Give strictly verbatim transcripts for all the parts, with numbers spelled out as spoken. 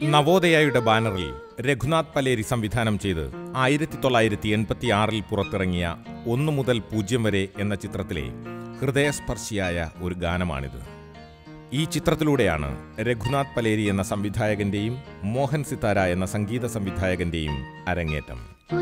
നവോദയയുടെ ബാനറിൽ രഘുനാഥ് പലേരി സംവിധാനം ചെയ്ത് ആയിരത്തി തൊള്ളായിരത്തി എൺപത്തി ആറിൽ പുറത്തിറങ്ങിയ ഒന്നു മുതൽ പൂജ്യം വരെ എന്ന ചിത്രത്തിലെ ഹൃദയസ്പർശിയായ ഒരു ഗാനമാണിത്. ഈ ചിത്രത്തിലൂടെയാണ് രഘുനാഥ് പലേരി എന്ന സംവിധായകന്റെയും മോഹൻ സിതാര എന്ന സംഗീത സംവിധായകന്റെയും അരങ്ങേറ്റം.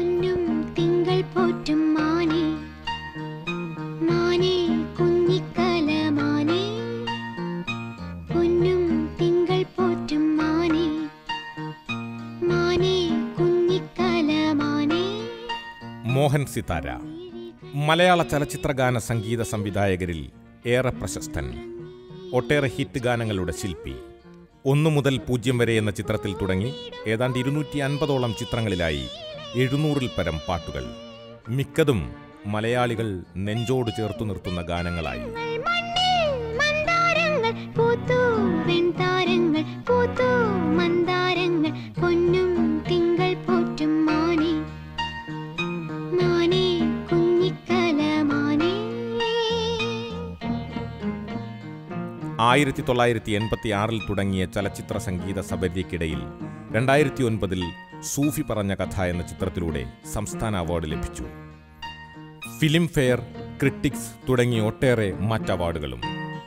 മോഹൻ സിതാര മലയാള ചലച്ചിത്രഗാന സംഗീത സംവിധായകരിൽ ഏറെ പ്രശസ്തൻ. ഒട്ടേറെ ഹിറ്റ് ഗാനങ്ങളുടെ ശില്പി. ഒന്നു മുതൽ പൂജ്യം വരെ എന്ന ചിത്രത്തിൽ തുടങ്ങി ഏതാണ്ട് ഇരുന്നൂറ്റി അൻപതോളം ചിത്രങ്ങളിലായി എഴുന്നൂറിൽ പരം പാട്ടുകൾ. മിക്കതും മലയാളികൾ നെഞ്ചോട് ചേർത്തു നിർത്തുന്ന ഗാനങ്ങളായി. ആയിരത്തി തൊള്ളായിരത്തി എൺപത്തി ആറിൽ തുടങ്ങിയ ചലച്ചിത്ര സംഗീത സബര്യയ്ക്കിടയിൽ രണ്ടായിരത്തി ഒൻപതിൽ സൂഫി പറഞ്ഞ കഥ എന്ന ചിത്രത്തിലൂടെ സംസ്ഥാന അവാർഡ് ലഭിച്ചു. ഫിലിം ഫെയർ, ക്രിട്ടിക്സ് തുടങ്ങിയ ഒട്ടേറെ മറ്റ് അവാർഡുകളും.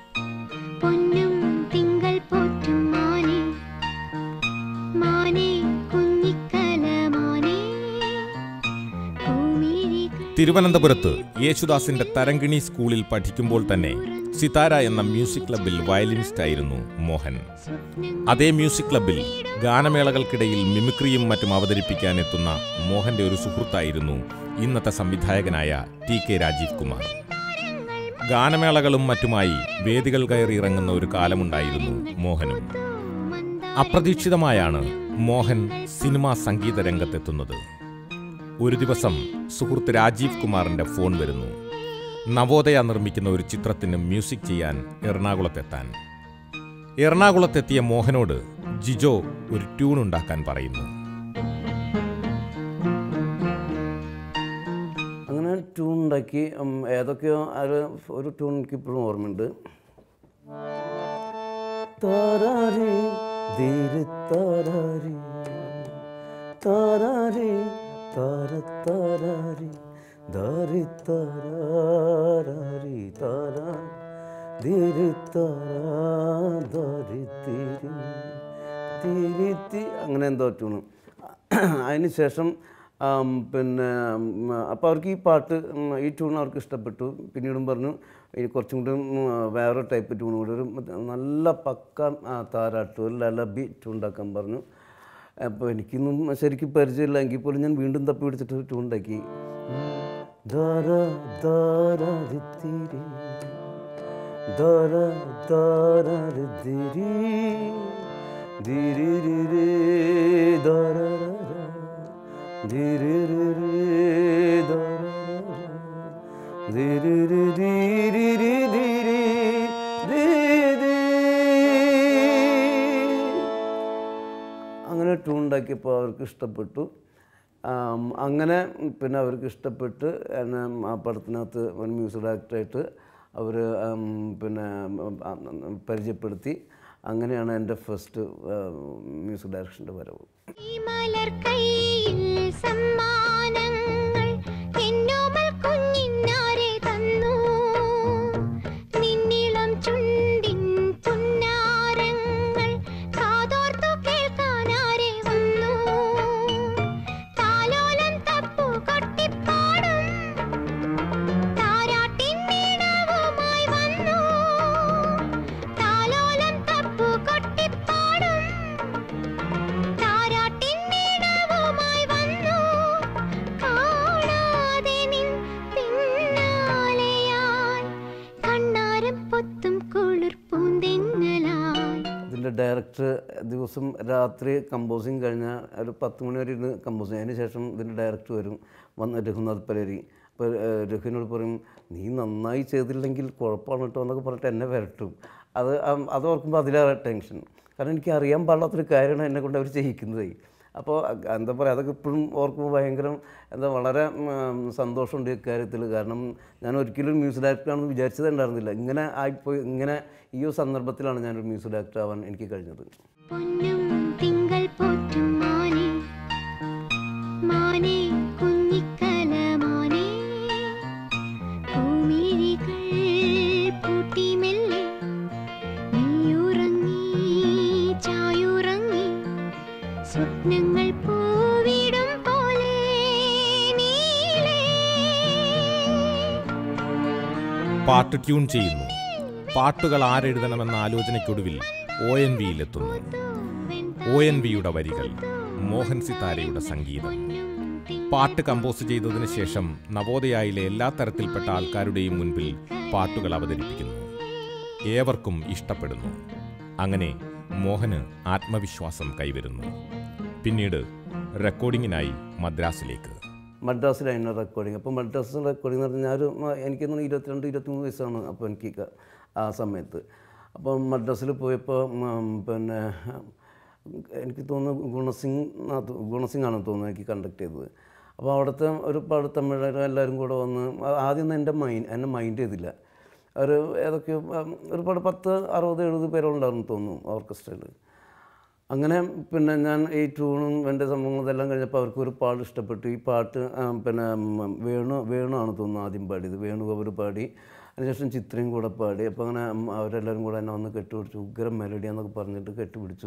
തിരുവനന്തപുരത്ത് യേശുദാസിന്റെ തരങ്കിണി സ്കൂളിൽ പഠിക്കുമ്പോൾ തന്നെ സിതാര എന്ന മ്യൂസിക് ക്ലബിൽ വയലിനിസ്റ്റായിരുന്നു മോഹൻ. അതേ മ്യൂസിക് ക്ലബിൽ ഗാനമേളകൾക്കിടയിൽ മിമിക്രിയും മറ്റും അവതരിപ്പിക്കാനെത്തുന്ന മോഹന്റെ ഒരു സുഹൃത്തായിരുന്നു ഇന്നത്തെ സംവിധായകനായ ടി കെ രാജീവ് കുമാർ. ഗാനമേളകളും മറ്റുമായി വേദികൾ കയറി ഇറങ്ങുന്ന ഒരു കാലമുണ്ടായിരുന്നു മോഹനും. അപ്രതീക്ഷിതമായാണ് മോഹൻ സിനിമാ സംഗീത രംഗത്തെത്തുന്നത്. ഒരു ദിവസം സുഹൃത്ത് രാജീവ് കുമാറിന്റെ ഫോൺ വരുന്നു. നവോദയ നിർമ്മിക്കുന്ന ഒരു ചിത്രത്തിന് മ്യൂസിക് ചെയ്യാൻ എറണാകുളത്തെത്താൻ. എറണാകുളത്തെത്തിയ മോഹനോട് ജിജോ ഒരു ട്യൂൺ ഉണ്ടാക്കാൻ പറയുന്നു. അങ്ങനെ ട്യൂൺ ഉണ്ടാക്കി. ഏതൊക്കെയോ ഒരു ട്യൂൺ എനിക്ക് ഇപ്പോഴും ഓർമ്മയുണ്ട്. താരാരി ധീര താരാരി താരാരി താരത്താരി ധാരി താരാരി താരാ ധീരി താരാരി തിരി തിരി അങ്ങനെ എന്തോ ട്യൂണ്. അതിന് ശേഷം പിന്നെ അപ്പോൾ അവർക്ക് ഈ പാട്ട് ഈ ട്യൂൺ അവർക്ക് ഇഷ്ടപ്പെട്ടു. പിന്നീടും പറഞ്ഞു ഈ കുറച്ചും കൂടി വേറെ ടൈപ്പ് ട്യൂൺ കൂടി ഒരു നല്ല പക്ക താരാട്ട് ഒരു ലലബി ട്യൂൺ ഉണ്ടാക്കാൻ പറഞ്ഞു. അപ്പോൾ എനിക്കൊന്നും ശരിക്കും പരിചയമില്ല. എങ്കിൽ പോലും ഞാൻ വീണ്ടും തപ്പി പിടിച്ചിട്ട് ട്യൂൺ ഉണ്ടാക്കി. ധാര ധാരിത്തിരി ധാര ധാരിത്തിരി ധിരി രി ധാര ധിരി രി ധാര ധിരി രി ധിരി രി ധിരി അങ്ങനെ ട്യൂൺ ഉണ്ടാക്കിയപ്പോൾ അവർക്ക് ഇഷ്ടപ്പെട്ടു. അങ്ങനെ പിന്നെ അവർക്ക് ഇഷ്ടപ്പെട്ട് എന്നെ ആ പടത്തിനകത്ത് ഒരു മ്യൂസിക് ഡയറക്ടറായിട്ട് അവർ പിന്നെ പരിചയപ്പെടുത്തി. അങ്ങനെയാണ് എൻ്റെ ഫസ്റ്റ് മ്യൂസിക് ഡയറക്ഷൻ്റെ വരവ്. ഡയറക്ടർ ദിവസം രാത്രി കമ്പോസിങ് കഴിഞ്ഞാൽ ഒരു പത്ത് മണി വരെ ഇരുന്ന് കമ്പോസ് ചെയ്യും. അതിന് ശേഷം ഇതിൻ്റെ ഡയറക്ടർ വരും, വന്ന് രഘുനാഥ് പലേരി. അപ്പോൾ രഘുവിനോട് പറയും, നീ നന്നായി ചെയ്തില്ലെങ്കിൽ കുഴപ്പമാണ് കേട്ടോ എന്നൊക്കെ പറഞ്ഞിട്ട് എന്നെ വരട്ടും. അത് അത് ഓർക്കുമ്പോൾ അതിലേറെ ടെൻഷൻ. കാരണം എനിക്ക് അറിയാൻ പാടില്ലാത്തൊരു കാര്യമാണ് എന്നെ കൊണ്ട് അവർ ചെയ്യിക്കുന്നത്. അപ്പോൾ എന്താ പറയുക, അതൊക്കെ ഇപ്പോഴും ഓർക്കുമ്പോൾ ഭയങ്കര എന്താ വളരെ സന്തോഷമുണ്ട് ഇക്കാര്യത്തിൽ. കാരണം ഞാൻ ഒരിക്കലും മ്യൂസിക് ഡയറക്ടറാണെന്ന് വിചാരിച്ചതേ ഉണ്ടായിരുന്നില്ല. ഇങ്ങനെ ആയിപ്പോയി. ഇങ്ങനെ ഈ ഒരു സന്ദർഭത്തിലാണ് ഞാനൊരു മ്യൂസിക് ഡയറക്ടർ ആവാൻ എനിക്ക് കഴിഞ്ഞത്. സ്വപ്നങ്ങൾ പൂവിടും പോലെ നീളേ. പാട്ട് ട്യൂൺ ചെയ്യുന്നു. പാട്ടുകൾ ആരെഴുതണമെന്ന ആലോചനയ്ക്കൊടുവിൽ ഒ എൻ വിയിലെത്തുന്നു. ഒ എൻ വിയുടെ വരികൾ, മോഹൻ സിതാരയുടെ സംഗീതം. പാട്ട് കമ്പോസ് ചെയ്തതിനു ശേഷം നവോദയയിലെ എല്ലാ തരത്തിൽപ്പെട്ട ആൾക്കാരുടെയും മുൻപിൽ പാട്ടുകൾ അവതരിപ്പിക്കുന്നു. ഏവർക്കും ഇഷ്ടപ്പെടുന്നു. അങ്ങനെ മോഹന് ആത്മവിശ്വാസം കൈവരുന്നു. പിന്നീട് റെക്കോർഡിങ്ങിനായി മദ്രാസിലേക്ക്. മദ്രാസിലായിരുന്നു റെക്കോർഡിങ്. അപ്പോൾ മദ്രാസ് റെക്കോർഡിങ് എന്ന് പറഞ്ഞാൽ ഒരു എനിക്ക് തോന്നുന്നു ഇരുപത്തിരണ്ട് ഇരുപത്തിമൂന്ന് വയസ്സാണ് അപ്പോൾ എനിക്ക് ആ സമയത്ത്. അപ്പോൾ മദ്രാസിൽ പോയപ്പോൾ പിന്നെ എനിക്ക് തോന്നുന്നു ഗുണസിംഗ് ഗുണസിംഗ് ആണെന്ന് തോന്നുന്നു എനിക്ക് കണ്ടക്ട് ചെയ്തത്. അപ്പോൾ അവിടുത്തെ ഒരുപാട് തമിഴർ എല്ലാവരും കൂടെ വന്ന് ആദ്യം ഒന്നും എൻ്റെ മൈൻഡ് എന്നെ മൈൻഡ് ചെയ്തില്ല. ഒരു ഏതൊക്കെയോ ഒരുപാട് പത്ത് അറുപത് എഴുപത് പേരുണ്ടായിരുന്നു തോന്നുന്നു ഓർക്കസ്ട്രയിൽ. അങ്ങനെ പിന്നെ ഞാൻ ഈ ട്യൂണും എൻ്റെ സംഭവങ്ങളും ഇതെല്ലാം കഴിഞ്ഞപ്പോൾ അവർക്ക് ഒരു പാട്ട് ഇഷ്ടപ്പെട്ടു. ഈ പാട്ട് പിന്നെ വേണു വേണു ആണ് തോന്നുന്നു ആദ്യം പാടിയത്. വേണുഗോപർ പാടി, അതിനുശേഷം ചിത്രയും കൂടെ പാടി. അപ്പോൾ അങ്ങനെ അവരെല്ലാവരും കൂടെ എന്നെ വന്ന് കെട്ടുപിടിച്ചു. ഉഗ്രം മെലഡിയാന്നൊക്കെ പറഞ്ഞിട്ട് കെട്ടുപിടിച്ചു.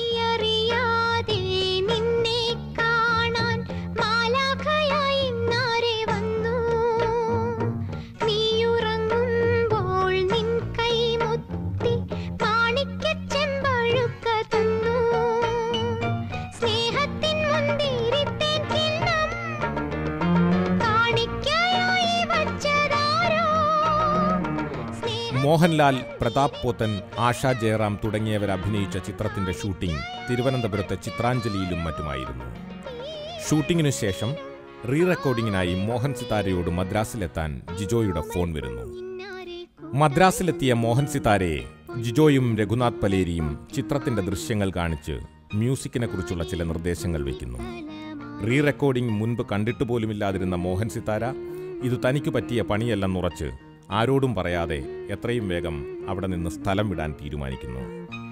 മോഹൻലാൽ, പ്രതാപ് പോത്തൻ, ആശാ ജയറാം തുടങ്ങിയവർ അഭിനയിച്ച ചിത്രത്തിന്റെ ഷൂട്ടിംഗ് തിരുവനന്തപുരത്തെ ചിത്രാഞ്ജലിയിലും മറ്റുമായിരുന്നു. ഷൂട്ടിങ്ങിനു ശേഷം റീ റെക്കോർഡിങ്ങിനായി മോഹൻ സിതാരയോട് മദ്രാസിലെത്താൻ ജിജോയുടെ ഫോൺ വരുന്നു. മദ്രാസിലെത്തിയ മോഹൻ സിതാരയെ ജിജോയും രഘുനാഥ് പലേരിയും ചിത്രത്തിന്റെ ദൃശ്യങ്ങൾ കാണിച്ച് മ്യൂസിക്കിനെ കുറിച്ചുള്ള ചില നിർദ്ദേശങ്ങൾ വയ്ക്കുന്നു. റീ റെക്കോർഡിംഗ് മുൻപ് കണ്ടിട്ട് പോലുമില്ലാതിരുന്ന മോഹൻ സിതാര ഇത് തനിക്ക് പറ്റിയ പണിയല്ലെന്നുറച്ച് ആരോടും പറയാതെ എത്രയും വേഗം അവിടെ നിന്ന് സ്ഥലം വിടാൻ തീരുമാനിക്കുന്നു.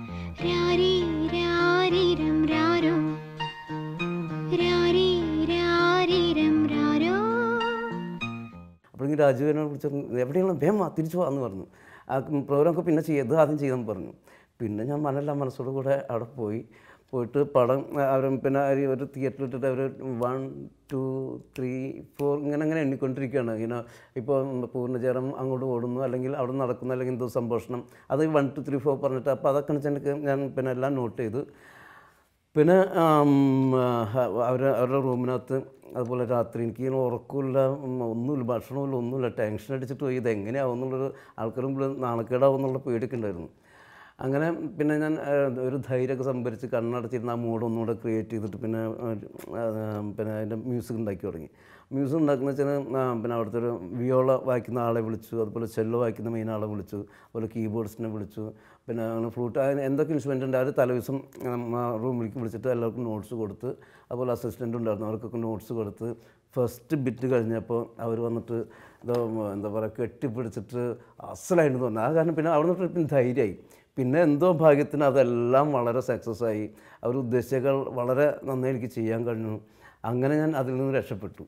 അപ്പോഴെങ്കിൽ രാജുവിനോട് വിളിച്ചു, എവിടെയാണ് വേഗം തിരിച്ചു പോകാമെന്ന് പറഞ്ഞു. ആ പ്രോഗ്രാമൊക്കെ പിന്നെ ചെയ്ത് ആദ്യം ചെയ്തെന്ന് പറഞ്ഞു. പിന്നെ ഞാൻ മനല്ല മനസ്സോടു കൂടെ അവിടെ പോയി പോയിട്ട് പടം അവർ പിന്നെ ഒരു തിയേറ്ററിലിട്ടിട്ട് അവർ വൺ ടു ത്രീ ഫോർ ഇങ്ങനെ അങ്ങനെ എണ്ണിക്കൊണ്ടിരിക്കുകയാണ്. ഇങ്ങനെ ഇപ്പോൾ പൂർണ്ണചേരം അങ്ങോട്ട് ഓടുന്നു, അല്ലെങ്കിൽ അവിടെ നടക്കുന്നു, അല്ലെങ്കിൽ എന്തോ സംഭാഷണം, അത് വൺ ടു ത്രീ ഫോർ പറഞ്ഞിട്ട്. അപ്പോൾ അതൊക്കെ വെച്ചാൽ ഞാൻ പിന്നെ എല്ലാം നോട്ട് ചെയ്തു. പിന്നെ അവർ അവരുടെ റൂമിനകത്ത് അതുപോലെ രാത്രി എനിക്ക് ഇങ്ങനെ ഉറക്കമില്ല, ഒന്നുമില്ല, ഭക്ഷണമില്ല, ഒന്നുമില്ല. ടെൻഷൻ അടിച്ചിട്ട് പോയി ഇതെങ്ങനെയാവും എന്നുള്ളൊരു ആൾക്കാരും നാണക്കേടാവും എന്നുള്ള പേടിയൊക്കെ ഉണ്ടായിരുന്നു. അങ്ങനെ പിന്നെ ഞാൻ ഒരു ധൈര്യമൊക്കെ സംഭരിച്ച് കണ്ണടച്ചിരുന്ന ആ മൂഡ് ഒന്നുകൂടെ ക്രിയേറ്റ് ചെയ്തിട്ട് പിന്നെ പിന്നെ അതിൻ്റെ മ്യൂസിക് ഉണ്ടാക്കി തുടങ്ങി. മ്യൂസിക് ഉണ്ടാക്കുന്ന വെച്ചാൽ പിന്നെ അവിടുത്തെ ഒരു വിയോള വായിക്കുന്ന ആളെ വിളിച്ചു, അതുപോലെ ചെല്ലോ വായിക്കുന്ന മെയിൻ ആളെ വിളിച്ചു, അതുപോലെ കീബോർഡ്സിനെ വിളിച്ചു, പിന്നെ അങ്ങനെ ഫ്ലൂട്ട്, അതിന് എന്തൊക്കെ ഇൻസ്ട്രുമെൻ്റ് ഉണ്ട് അവർ തലേദിവസം റൂമിലേക്ക് വിളിച്ചിട്ട് എല്ലാവർക്കും നോട്ട്സ് കൊടുത്ത്, അതുപോലെ അസിസ്റ്റൻ്റ് ഉണ്ടായിരുന്നു അവർക്കൊക്കെ നോട്ട്സ് കൊടുത്ത് ഫസ്റ്റ് ബിറ്റ് കഴിഞ്ഞപ്പോൾ അവർ വന്നിട്ട് ഇത് എന്താ പറയുക കെട്ടിപ്പിടിച്ചിട്ട് അസലായിട്ട് തോന്നുന്നു. ആ കാരണം പിന്നെ അവിടെ നിന്നിട്ട് പിന്നെ ധൈര്യമായി. പിന്നെ എന്തോ ഭാഗ്യത്തിന് അതെല്ലാം വളരെ സക്സസ് ആയി. അവർ ഉദ്ദേശിച്ചേക്കാൾ വളരെ നന്നായി എനിക്ക് ചെയ്യാൻ കഴിഞ്ഞു. അങ്ങനെ ഞാൻ അതിൽ നിന്ന് രക്ഷപ്പെട്ടു.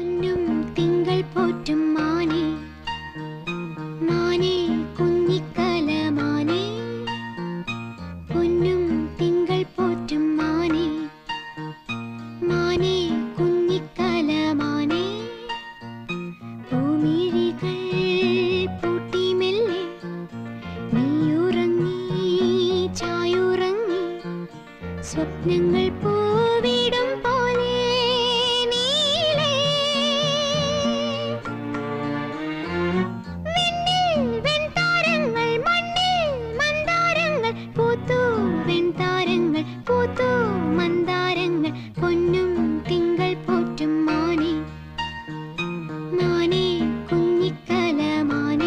സ്വപ്നങ്ങൾ പൂവിടും പോലെ നീളേ. വിണ്ണിൽ വെൺതാരങ്ങൾ, മണ്ണിൽ മന്ദാരങ്ങൾ പൂത്തു, വെൺതാരങ്ങൾ പൂത്തു, മന്ദാരങ്ങൾ പൊന്നും തിങ്കൾ പോറ്റും മാനേ, മാനേ കുഞ്ഞിക്കല മാനേ.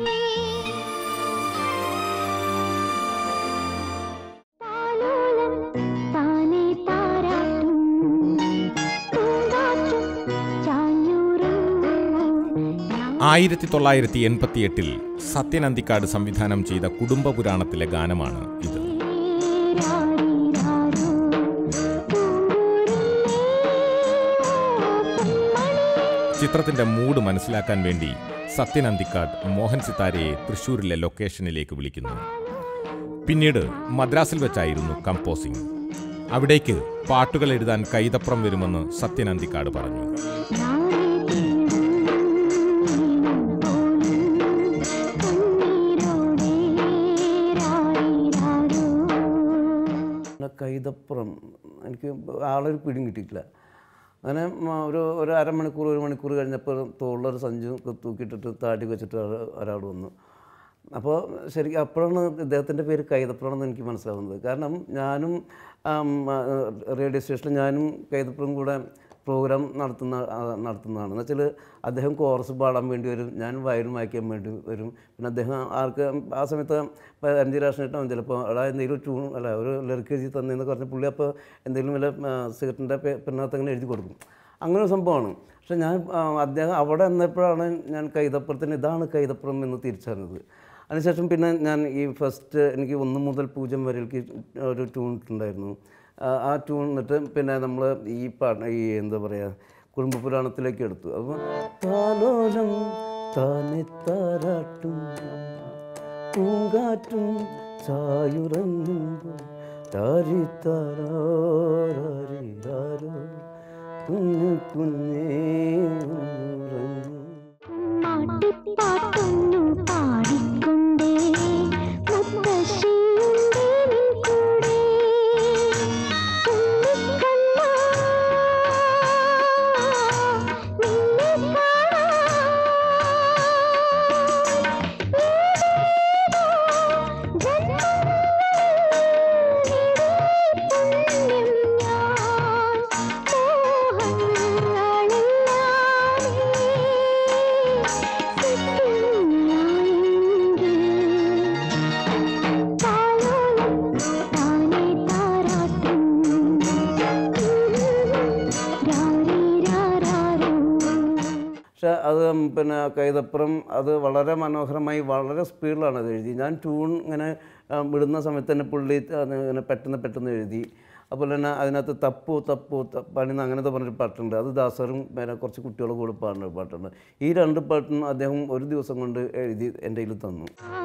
ആയിരത്തി തൊള്ളായിരത്തി എൺപത്തി എട്ടിൽ സത്യൻ അന്തിക്കാട് സംവിധാനം ചെയ്ത കുടുംബപുരാണത്തിലെ ഗാനമാണ് ഇത്. ചിത്രത്തിന്റെ മൂഡ് മനസ്സിലാക്കാൻ വേണ്ടി സത്യൻ അന്തിക്കാട് മോഹൻ സിതാരയെ തൃശ്ശൂരിലെ ലൊക്കേഷനിലേക്ക് വിളിക്കുന്നു. പിന്നീട് മദ്രാസിൽ വെച്ചായിരുന്നു കമ്പോസിംഗ്. അവിടേക്ക് പാട്ടുകൾ എഴുതാൻ കൈതപ്രം വരുമെന്ന് സത്യൻ അന്തിക്കാട് പറഞ്ഞു. കൈതപ്പുറം എനിക്ക് ആളൊരു പിടിയും കിട്ടിയിട്ടില്ല. അങ്ങനെ ഒരു ഒരു അരമണിക്കൂർ ഒരു മണിക്കൂർ കഴിഞ്ഞപ്പോൾ തോളിലൊരു സഞ്ചു തൂക്കിയിട്ടിട്ട് താടി വെച്ചിട്ട് ഒരാൾ വന്നു. അപ്പോൾ ശരിക്കും അപ്പോഴാണ് ഇദ്ദേഹത്തിൻ്റെ പേര് കൈതപ്പുറമെന്ന് എനിക്ക് മനസ്സിലാവുന്നത്. കാരണം ഞാനും റേഡിയോ സ്റ്റേഷനിൽ ഞാനും കൈതപ്പുറം കൂടെ പ്രോഗ്രാം നടത്തുന്ന നടത്തുന്നതാണ് എന്ന് വെച്ചാൽ അദ്ദേഹം കോറസ് പാടാൻ വേണ്ടി വരും, ഞാൻ വയലും വായിക്കാൻ വേണ്ടി വരും. പിന്നെ അദ്ദേഹം ആർക്ക് ആ സമയത്ത് അഞ്ച് രാഷ്ട്രീയമായിട്ടാവും ചിലപ്പോൾ അവിടെ എന്തെങ്കിലും ട്യൂൺ അല്ല ഒരു ലിറിക്ക് എഴുതി തന്നെന്ന് പറഞ്ഞ പുള്ളി അപ്പോൾ എന്തെങ്കിലും വല്ല സിഗരറ്റിൻ്റെ പിന്നകത്ത് അങ്ങനെ എഴുതി കൊടുക്കും. അങ്ങനെ ഒരു സംഭവമാണ്. പക്ഷേ ഞാൻ അദ്ദേഹം അവിടെ എന്നപ്പോഴാണ് ഞാൻ കൈതപ്പുറത്തിന് ഇതാണ് കൈതപ്പുറം എന്ന് തിരിച്ചറിഞ്ഞത്. അതിനുശേഷം പിന്നെ ഞാൻ ഈ ഫസ്റ്റ് എനിക്ക് ഒന്ന് മുതൽ പൂജ്യം വരെയ്ക്ക് ഒരു ട്യൂൺ ഇട്ടുണ്ടായിരുന്നു. ആ ട്യൂൺ എന്നിട്ട് പിന്നെ നമ്മൾ ഈ പാട്ട് ഈ എന്താ പറയുക കുടുംബ പുരാണത്തിലേക്ക് എടുത്തു. അപ്പോൾ താലോലം താനെ താരാട്ടും പൂങ്കാറ്റും ചായുറങ്ങുമ്പോൾ താരി താരോ കുഞ്ഞു കുഞ്ഞേ പക്ഷേ അത് പിന്നെ കൈതപ്പുറം അത് വളരെ മനോഹരമായി വളരെ സ്പീഡിലാണ് അത് എഴുതി. ഞാൻ ട്യൂൺ ഇങ്ങനെ വിടുന്ന സമയത്ത് തന്നെ പുള്ളി ഇങ്ങനെ പെട്ടെന്ന് പെട്ടെന്ന് എഴുതി. അതുപോലെ തന്നെ അതിനകത്ത് തപ്പു തപ്പു പണിന്ന് അങ്ങനത്തെ പറഞ്ഞൊരു പാട്ടുണ്ട്. അത് ദാസറും പിന്നെ കുറച്ച് കുട്ടികളും കൂടെ പാടുന്ന ഒരു പാട്ടുണ്ട്. ഈ രണ്ട് പാട്ടും അദ്ദേഹം ഒരു ദിവസം കൊണ്ട് എഴുതി എൻ്റെ കയ്യിൽ തന്നു.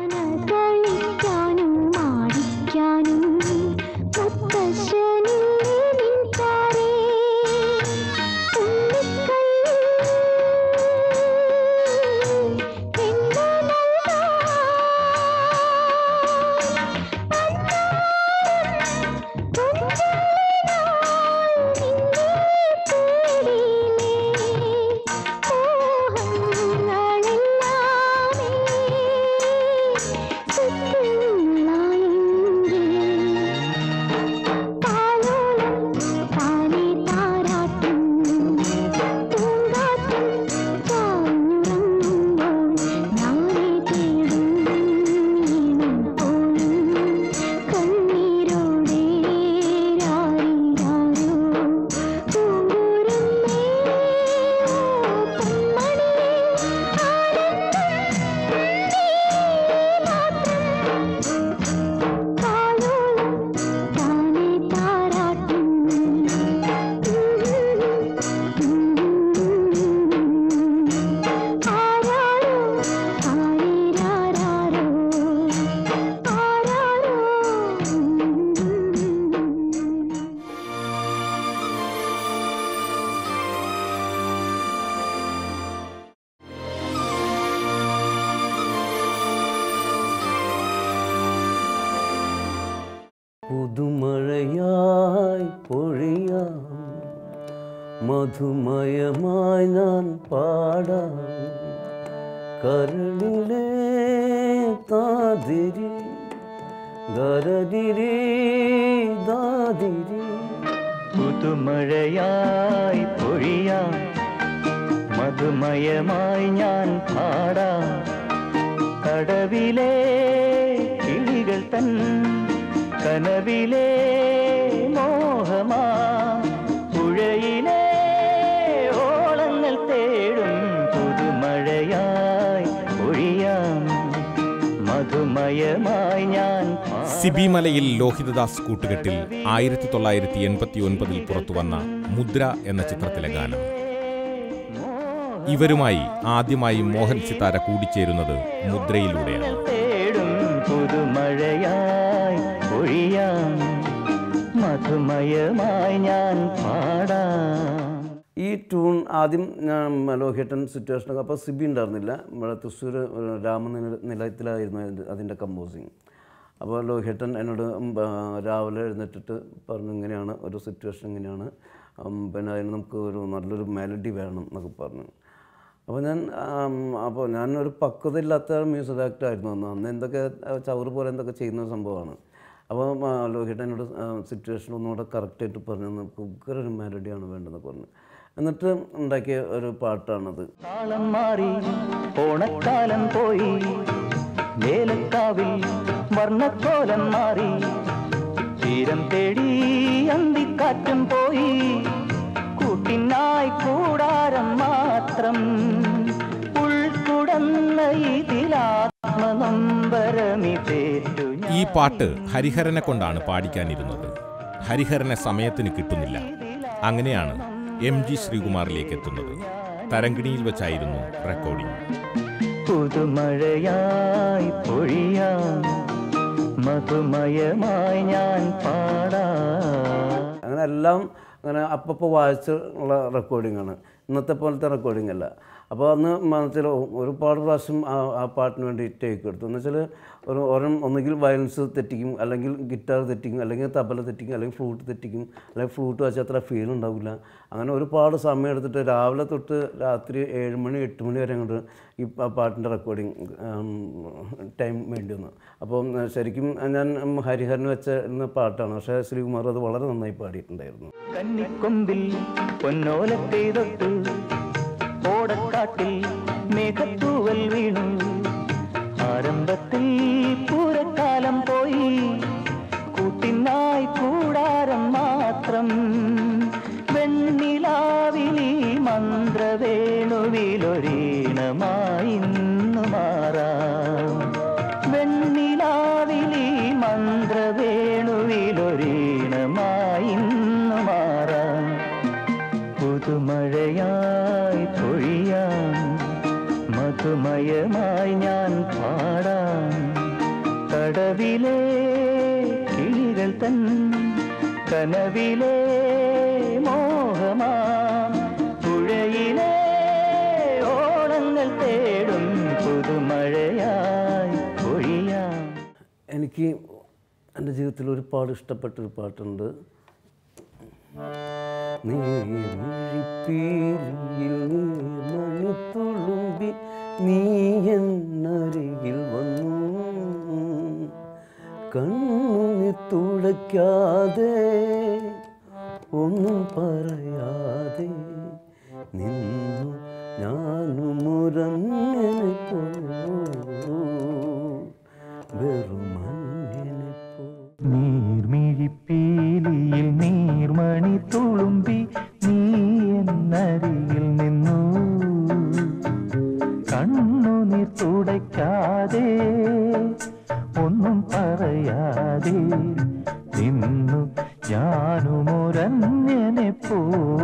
പുതുമഴയായി പൊഴിയാം മധുമയമായി ഞാൻ പാടാം കരളിലെ താതിരി ഗരതിരി ദാതിരി. പുതുമഴയായി പൊഴിയാം മധുമയമായി ഞാൻ പാടാം കടവിലെ കിളികൾ തൻ കനവിലെ മോഹമാ പുഴയിലെ ഓളങ്ങൾ തേടും പുതുമഴയായി പൊഴിയാം മധുമയമായി ഞാൻ. സിബി മലയിൽ ലോഹിതദാസ് കൂട്ടുകെട്ടിൽ ആയിരത്തി തൊള്ളായിരത്തി എൺപത്തി ഒൻപതിൽ പുറത്തുവന്ന മുദ്ര എന്ന ചിത്രത്തിലെ ഗാനം. ഇവരുമായി ആദ്യമായി മോഹൻ സിതാര കൂടിച്ചേരുന്നത് മുദ്രയിലൂടെയാണ്. പുതുമഴയായി പൊഴിയാം മധുമയമായി ഞാൻ പാടാം. ഈ ട്യൂൺ ആദ്യം ഞാൻ ലോഹിയേട്ടൻ സിറ്റുവേഷനൊക്കെ അപ്പോൾ സിബി ഉണ്ടായിരുന്നില്ല, നമ്മുടെ തൃശ്ശൂർ രാമനില നിലയത്തിലായിരുന്നു അതിൻ്റെ കമ്പോസിങ്. അപ്പോൾ ലോഹിയേട്ടൻ എന്നോട് രാവിലെ എഴുന്നേറ്റിട്ട് പറഞ്ഞു ഇങ്ങനെയാണ് ഒരു സിറ്റുവേഷൻ, ഇങ്ങനെയാണ്, പിന്നെ അതിന് നമുക്ക് ഒരു നല്ലൊരു മെലഡി വേണം എന്നൊക്കെ പറഞ്ഞു. അപ്പോൾ ഞാൻ അപ്പോൾ ഞാനൊരു പക്വത ഇല്ലാത്ത മ്യൂസിക് ഡയറക്ടർ ആയിരുന്നു അന്ന്. അന്ന് എന്തൊക്കെ ചവറ് പോലെ എന്തൊക്കെ ചെയ്യുന്ന സംഭവമാണ്. അപ്പോൾ ലോഹിയേട്ടൻ എന്നോട് സിറ്റുവേഷൻ ഒന്നുകൂടെ കറക്റ്റായിട്ട് പറഞ്ഞു, നമുക്ക് ഉഗ്രൊരു മെലഡിയാണ് വേണ്ടതെന്ന് പറഞ്ഞു. എന്നിട്ട് ഉണ്ടാക്കിയ ഒരു പാട്ടാണത്. താളം മാറി ഓണക്കാലം പോയി, വേലക്കാവിൽ വർണ്ണക്കോലം മാറി, തീരം തേടി അന്തിക്കാറ്റും പോയി, കൂട്ടിനായി കൂടാരം മാത്രം, ഉൾക്കുടന്ന ഇതിലാത്മനൊമ്പരമിതേറ്റു. ഈ പാട്ട് ഹരിഹരനെ കൊണ്ടാണ് പാടിക്കാനിരുന്നത്. ഹരിഹരനെ സമയത്തിന് കിട്ടുന്നില്ല. അങ്ങനെയാണ് എം ജി ശ്രീകുമാറിലേക്ക് എത്തുന്നത്. തരങ്കിണിയിൽ വെച്ചായിരുന്നു റെക്കോർഡിംഗ്. പുതുമഴയായി പൊഴിയാം, മധുമയമായി ഞാൻ പാടാം. അങ്ങനെ എല്ലാം അങ്ങനെ അപ്പപ്പോൾ വായിച്ചുള്ള റെക്കോർഡിംഗ് ആണ്, ഇന്നത്തെ പോലത്തെ റെക്കോർഡിംഗ് അല്ല. അപ്പോൾ അന്ന് മനസ്സിൽ ഒരുപാട് പ്രാവശ്യം ആ ആ പാട്ടിന് വേണ്ടി ടേക്ക് എടുത്തു. എന്ന് വെച്ചാൽ ഒരു ഒരം ഒന്നുകിൽ വയലൻസ് തെറ്റിക്കും, അല്ലെങ്കിൽ ഗിറ്റാർ തെറ്റിക്കും, അല്ലെങ്കിൽ തബല തെറ്റിക്കും, അല്ലെങ്കിൽ ഫ്ലൂട്ട് തെറ്റിക്കും, അല്ലെങ്കിൽ ഫ്ലൂട്ട് വെച്ചാൽ അത്ര ഫീൽ ഉണ്ടാവില്ല. അങ്ങനെ ഒരുപാട് സമയം എടുത്തിട്ട് രാവിലെ തൊട്ട് രാത്രി ഏഴ് മണി എട്ട് മണി വരെ അങ്ങോട്ട് ഈ പാട്ടിൻ്റെ റെക്കോർഡിങ് ടൈം വേണ്ടി വന്നു. അപ്പോൾ ശരിക്കും ഞാൻ ഹരിഹരന് വെച്ച പാട്ടാണ്, പക്ഷേ ശ്രീകുമാർ അത് വളരെ നന്നായി പാടിയിട്ടുണ്ടായിരുന്നു. കന്നിക്കൊമ്പിൽ പൊന്നോലത്തേതൊട്ട് ഓടക്കാട്ടിൽ മേഘത്തൂവൽ വീണു, ആരംഭത്തിൽ പൂരക്കാലം പോയി, കൂട്ടിനായി കൂടാരം മാത്രം, വെണ്ണിലാവിലി മന്ത്രവേണുവിലൊരീണമായി ഇന്നു മാറാം, വെണ്ണിലാവിലി മന്ത്രവേണുവിലൊരീണമായി ഇന്നു മാറാം. പുതുമഴയായി പൊഴിയാം, മധുമയമായി ഞാൻ പാടാം, കടവിലെ കിളികൾ തൻ കനവിലെ മോഹമാം, പുഴയിലെ ഓളങ്ങൾ തേടും പുതുമഴയായി പൊഴിയാം. എനിക്ക് എൻ്റെ ജീവിതത്തിൽ ഒരുപാട് ഇഷ്ടപ്പെട്ടൊരു പാട്ടുണ്ട്. നീർമഴിപ്പീലിയിൽ നീർമണിത്തുളുമ്പി നീ എന്നരികിൽ വന്നു, കണ്ണു തുടയ്ക്കാതെ ഒന്നും പറയാതെ നിന്നു ഞാനും ഉറങ്ങനെ പോ വെറുമങ്ങനെ പോ. നീർമിഴിപ്പീലിയിൽ നീർമണി തുളുമ്പി നീ എന്നരികിൽ നിന്നു, കണ്ണുനീർ തുടയ്ക്കാതെ ഒന്നും പറയാതെ നിന്നു ഞാനുമൊരന്യനെ പോ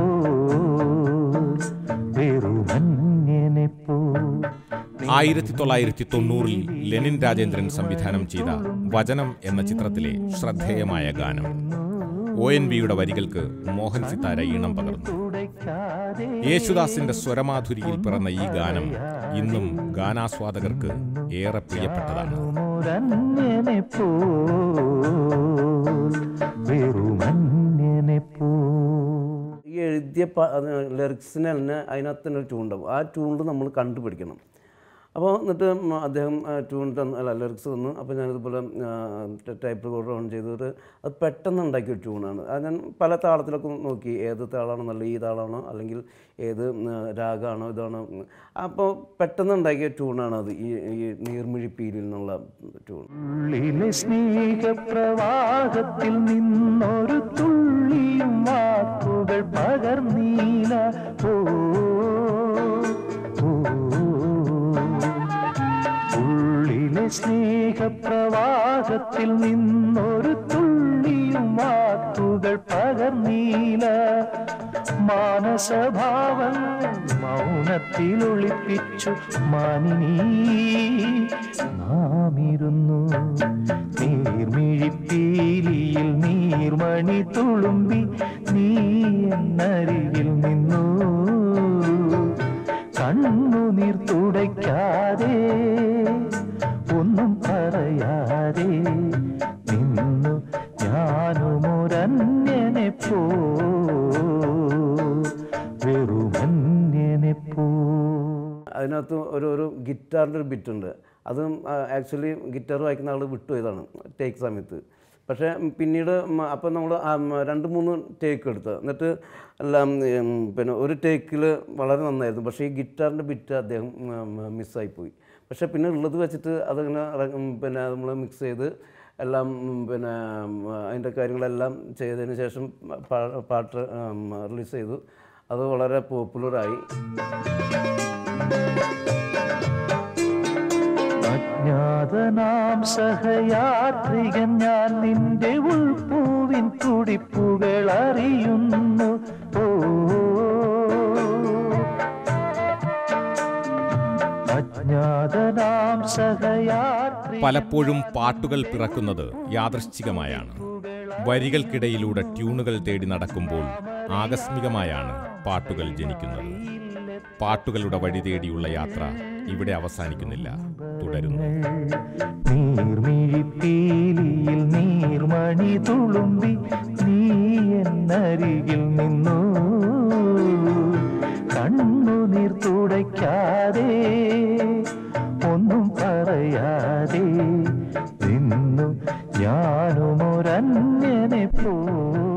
വെറുമന്യനെ പോ. ആയിരത്തി തൊള്ളായിരത്തി തൊണ്ണൂറിൽ ലെനിൻ രാജേന്ദ്രൻ സംവിധാനം ചെയ്ത വചനം എന്ന ചിത്രത്തിലെ ശ്രദ്ധേയമായ ഗാനം. ഒ എൻ വിയുടെ വരികൾക്ക് മോഹൻ സിത്താര ഈണം പകർന്നു. യേശുദാസിന്റെ സ്വരമാധുരിയിൽ പിറന്ന ഈ ഗാനം ഇന്നും ഗാനാസ്വാദകർക്ക് ഏറെ പ്രിയപ്പെട്ടതാണ്. ഈ എഴുതിയ ലിറിക്സിന് തന്നെ അതിനകത്ത് തന്നെ ഒരു ട്യൂൺ ഉണ്ടാവും. ആ ട്യൂണിൽ നമ്മൾ കണ്ടുപിടിക്കണം. അപ്പോൾ എന്നിട്ട് അദ്ദേഹം ട്യൂൺ തന്നു, അല്ല ലിറിക്സ് തന്നു. അപ്പോൾ ഞാനിതുപോലെ ടൈപ്പ് റെക്കോർഡർ ഓൺ ചെയ്തിട്ട് അത് പെട്ടെന്ന് ഉണ്ടാക്കിയ ട്യൂണാണ്. അത് ഞാൻ പല താളത്തിലൊക്കെ നോക്കി, ഏത് താളാണോ നല്ല ഈ താളാണോ അല്ലെങ്കിൽ ഏത് രാഗമാണോ ഇതാണോ. അപ്പോൾ പെട്ടെന്ന് ഉണ്ടാക്കിയ ട്യൂണാണ് അത്, ഈ ഈ നീർമിഴിപ്പീലിൽ നിന്നുള്ള ട്യൂൺ. സ്നേഹപ്രവാഹത്തിൽ നിന്നൊരു തുള്ളിയും വാക്കുകൾ പകർന്നീല പോ, സ്നേഹപ്രവാഹത്തിൽ നിന്നൊരു തുള്ളിയും വാക്കുകൾ പകർന്നീല, മാനസഭാവങ്ങൾ മൗനത്തിലൊളിപ്പിച്ചു മാനിനീ നാമിരുന്നു, നീർമിഴിപ്പീലിയിൽ നീർമണി തുളുമ്പി നീ എന്നരികിൽ നിന്നു കണ്ണുനീർ തുടയ്ക്കാതെ ഒന്നും പറയാതെ നിന്നു ഞാനുമൊരന്യനെ പോ വെറുമന്യനെ പോ. അതിനകത്ത് ഒരു ഒരു ഗിറ്റാറിൻ്റെ ഒരു ബിറ്റുണ്ട്. അതും ആക്ച്വലി ഗിറ്റാർ വായിക്കുന്ന ആൾ വിട്ടുപോയതാണ് ടേക്ക് സമയത്ത്. പക്ഷേ പിന്നീട് അപ്പം നമ്മൾ രണ്ട് മൂന്ന് ടേക്ക് എടുത്ത് എന്നിട്ട് എല്ലാം പിന്നെ ഒരു ടേക്കിൽ വളരെ നന്നായിരുന്നു. പക്ഷേ ഈ ഗിറ്റാറിൻ്റെ ബിറ്റ് അദ്ദേഹം മിസ്സായിപ്പോയി. പക്ഷേ പിന്നെ ഉള്ളത് വെച്ചിട്ട് അതങ്ങനെ പിന്നെ നമ്മൾ മിക്സ് ചെയ്ത് എല്ലാം പിന്നെ അതിൻ്റെ കാര്യങ്ങളെല്ലാം ചെയ്തതിന് ശേഷം പാട്ട് റിലീസ് ചെയ്തു. അത് വളരെ പോപ്പുലറായി. അജ്ഞാതനാം സഹയാത്രികൻ ഞാൻ നിന്റെ ഉൾപ്പൂവിൻ തുടിപ്പുകൾ അറിയുന്നു. ഓ അജ്ഞാതനാം സഹയാത്രി. പലപ്പോഴും പാട്ടുകൾ പിറക്കുന്നത് യാദൃശ്ചികമായാണ്. വരികൾക്കിടയിലൂടെ ട്യൂണുകൾ തേടി നടക്കുമ്പോൾ ആകസ്മികമായാണ് പാട്ടുകൾ ജനിക്കുന്നത്. പാട്ടുകളുടെ വഴി തേടിയുള്ള യാത്ര ഇവിടെ അവസാനിക്കുന്നില്ല, തുടരുന്നു. നീർമിഴിപ്പീലിയിൽ നീർമണി തുളുമ്പി നീ എന്നരികിൽ നിന്നു കണ്ണുനീർ തുടയ്ക്കാതെ ഒന്നും പറയാതെ നിന്നു ഞാനുമൊരന്യനെ പോ.